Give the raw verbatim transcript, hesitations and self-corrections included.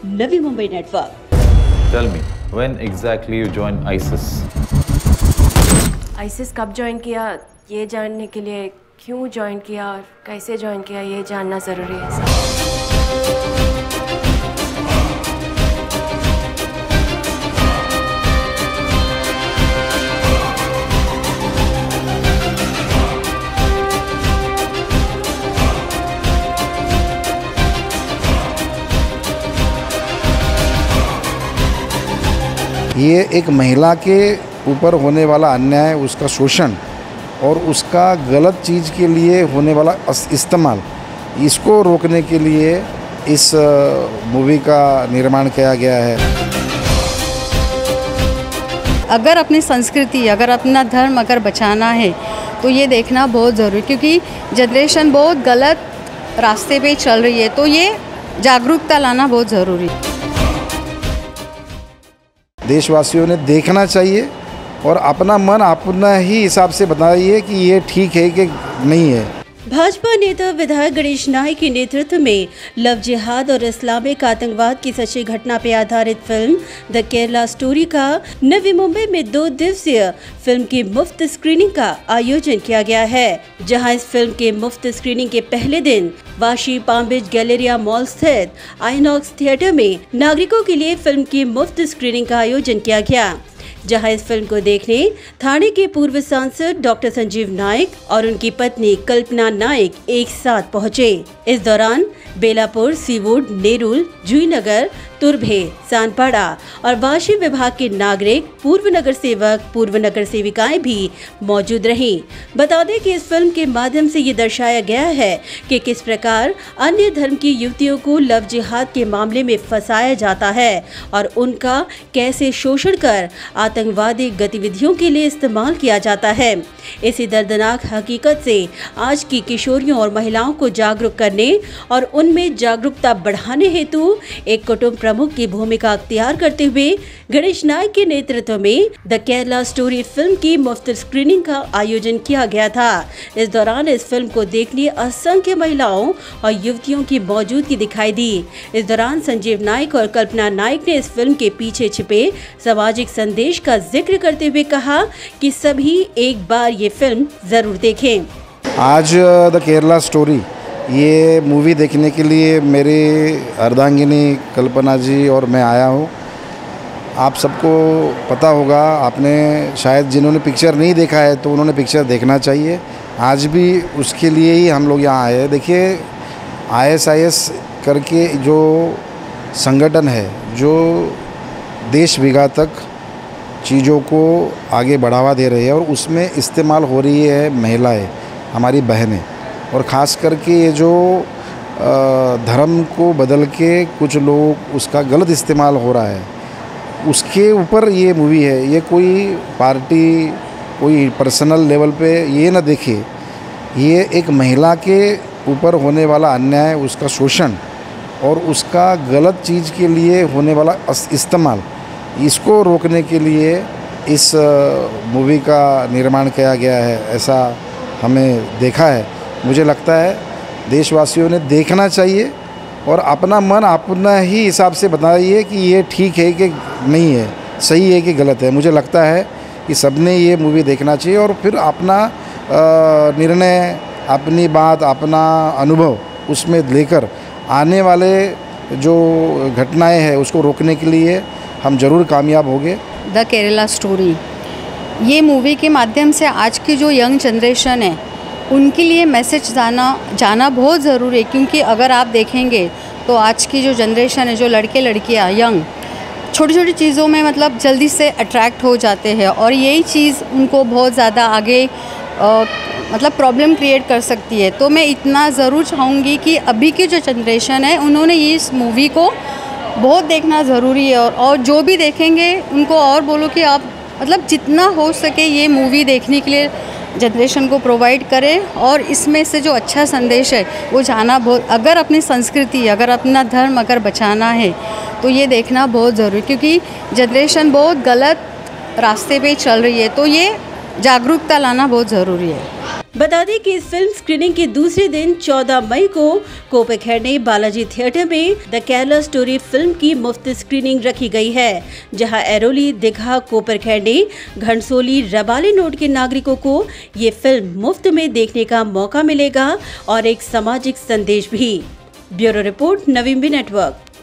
Navi Mumbai network. Tell me, when exactly you joined ISIS? ISIS कब join किया ये जानने के लिए क्यों ज्वाइन किया और कैसे ज्वाइन किया ये जानना ज़रूरी है सर। ये एक महिला के ऊपर होने वाला अन्याय, उसका शोषण और उसका गलत चीज़ के लिए होने वाला इस्तेमाल, इसको रोकने के लिए इस मूवी का निर्माण किया गया है। अगर अपनी संस्कृति, अगर अपना धर्म अगर बचाना है तो ये देखना बहुत ज़रूरी, क्योंकि जनरेशन बहुत गलत रास्ते पे चल रही है, तो ये जागरूकता लाना बहुत ज़रूरी है। देशवासियों ने देखना चाहिए और अपना मन अपना ही हिसाब से बताइए कि ये ठीक है कि नहीं है। भाजपा नेता विधायक गणेश नाइक के नेतृत्व में लव जिहाद और इस्लामिक आतंकवाद की सच्ची घटना पर आधारित फिल्म द केरला स्टोरी का नवी मुंबई में दो दिवसीय फिल्म की मुफ्त स्क्रीनिंग का आयोजन किया गया है, जहां इस फिल्म के मुफ्त स्क्रीनिंग के पहले दिन Vashi palm beach galleria mall स्थित आइनॉक्स थिएटर में नागरिकों के लिए फिल्म की मुफ्त स्क्रीनिंग का आयोजन किया गया, जहां इस फिल्म को देखने थाने के पूर्व सांसद डॉक्टर संजीव नाइक और उनकी पत्नी कल्पना नाइक एक साथ पहुंचे। इस दौरान बेलापुर, सीवुड, नेरुल, जूहीनगर, तुर्भे, सानपाड़ा और वाशी विभाग के नागरिक, पूर्व नगर सेवक, पूर्व नगर सेविकाएं भी मौजूद रहीं। बता दें कि इस फिल्म के माध्यम से ये दर्शाया गया है कि किस प्रकार अन्य धर्म की युवतियों को लव जिहाद के मामले में फंसाया जाता है और उनका कैसे शोषण कर आतंकवादी गतिविधियों के लिए इस्तेमाल किया जाता है। इसी दर्दनाक हकीकत से आज की किशोरियों और महिलाओं को जागरूक करने और उनमें जागरूकता बढ़ाने हेतु एक कुटुंब प्रमुख की भूमिका अख्तियार करते हुए गणेश नाइक के नेतृत्व में द केरला स्टोरी फिल्म की मुफ्त स्क्रीनिंग का आयोजन किया गया था। इस दौरान इस फिल्म को देखने असंख्य महिलाओं और युवतियों की मौजूदगी दिखाई दी। इस दौरान संजीव नाइक और कल्पना नाइक ने इस फिल्म के पीछे छिपे सामाजिक संदेश का जिक्र करते हुए कहा कि सभी एक बार ये फिल्म जरूर देखें। आज द केरला स्टोरी ये मूवी देखने के लिए मेरी अर्धांगिनी कल्पना जी और मैं आया हूँ। आप सबको पता होगा, आपने शायद जिन्होंने पिक्चर नहीं देखा है तो उन्होंने पिक्चर देखना चाहिए। आज भी उसके लिए ही हम लोग यहाँ आए हैं। देखिए, आई एस आई एस करके जो संगठन है जो देश विघातक चीज़ों को आगे बढ़ावा दे रही है और उसमें इस्तेमाल हो रही है महिलाएं, हमारी बहनें, और ख़ास करके ये जो धर्म को बदल के कुछ लोग उसका गलत इस्तेमाल हो रहा है, उसके ऊपर ये मूवी है। ये कोई पार्टी, कोई पर्सनल लेवल पे ये ना देखे, ये एक महिला के ऊपर होने वाला अन्याय, उसका शोषण और उसका गलत चीज़ के लिए होने वाला इस्तेमाल, इसको रोकने के लिए इस मूवी का निर्माण किया गया है, ऐसा हमें देखा है। मुझे लगता है देशवासियों ने देखना चाहिए और अपना मन अपना ही हिसाब से बताइए कि ये ठीक है कि नहीं है, सही है कि गलत है। मुझे लगता है कि सबने ये मूवी देखना चाहिए और फिर अपना निर्णय, अपनी बात, अपना अनुभव उसमें लेकर आने वाले जो घटनाएं हैं उसको रोकने के लिए हम ज़रूर कामयाब होंगे। द केरला स्टोरी ये मूवी के माध्यम से आज की जो यंग जनरेशन है उनके लिए मैसेज जाना जाना बहुत ज़रूरी है, क्योंकि अगर आप देखेंगे तो आज की जो जनरेशन है, जो लड़के लड़कियां यंग, छोटी छोटी चीज़ों में मतलब जल्दी से अट्रैक्ट हो जाते हैं और यही चीज़ उनको बहुत ज़्यादा आगे आ, मतलब प्रॉब्लम क्रिएट कर सकती है। तो मैं इतना ज़रूर चाहूँगी कि अभी की जो जनरेशन है उन्होंने इस मूवी को बहुत देखना ज़रूरी है और, और जो भी देखेंगे उनको और बोलो कि आप मतलब जितना हो सके ये मूवी देखने के लिए जनरेशन को प्रोवाइड करें और इसमें से जो अच्छा संदेश है वो जाना बहुत, अगर अपनी संस्कृति, अगर अपना धर्म अगर बचाना है तो ये देखना बहुत ज़रूरी, क्योंकि जनरेशन बहुत गलत रास्ते पे चल रही है, तो ये जागरूकता लाना बहुत ज़रूरी है। बता दें कि इस फिल्म स्क्रीनिंग के दूसरे दिन चौदह मई को कोपेखेर ने बालाजी थिएटर में द केरला स्टोरी फिल्म की मुफ्त स्क्रीनिंग रखी गई है, जहां एरोली, दीघा, कोपेखेर ने घनसोली, रबाले नोड के नागरिकों को ये फिल्म मुफ्त में देखने का मौका मिलेगा और एक सामाजिक संदेश भी। ब्यूरो रिपोर्ट, नवीन बी नेटवर्क।